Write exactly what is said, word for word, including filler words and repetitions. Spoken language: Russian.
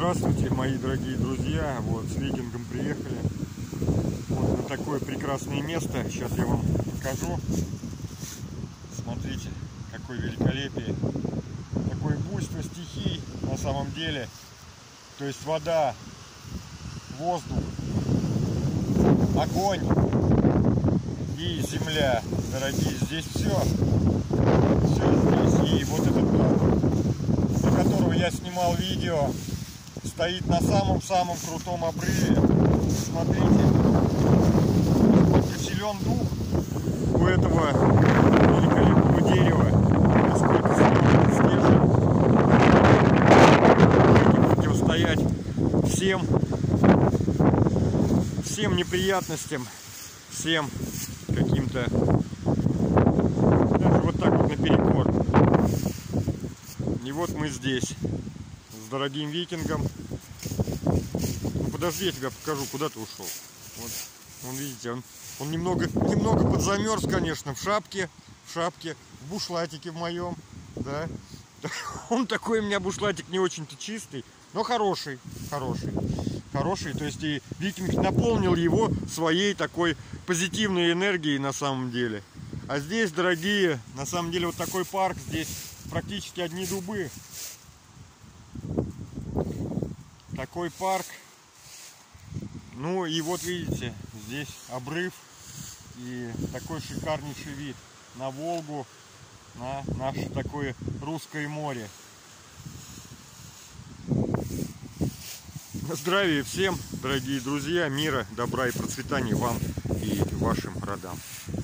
Здравствуйте, мои дорогие друзья. Вот с викингом приехали вот на такое прекрасное место. Сейчас я вам покажу. Смотрите, какое великолепие, какое буйство стихий на самом деле. То есть вода, воздух, огонь и земля, дорогие. Здесь все, все здесь. И вот этот дом, для которого я снимал видео, стоит на самом-самом крутом обрыве. Смотрите, насколько силен дух у этого великолепного дерева, насколько силен стержень, противостоять всем, всем неприятностям, всем каким-то, даже вот так вот наперекор. И вот мы здесь с дорогим викингом. Ну, подожди, я тебя покажу, куда ты ушел. Вот, вон, видите, он, он немного, немного подзамерз, конечно, в шапке, в шапке, в бушлатике в моем, да. Он такой у меня бушлатик не очень-то чистый, но хороший, хороший, хороший. То есть и викинг наполнил его своей такой позитивной энергией на самом деле. А здесь, дорогие, на самом деле вот такой парк, здесь практически одни дубы. Такой парк. Ну и вот видите, здесь обрыв и такой шикарнейший вид на Волгу, на наше такое русское море. Здравия всем, дорогие друзья, мира, добра и процветания вам и вашим родам.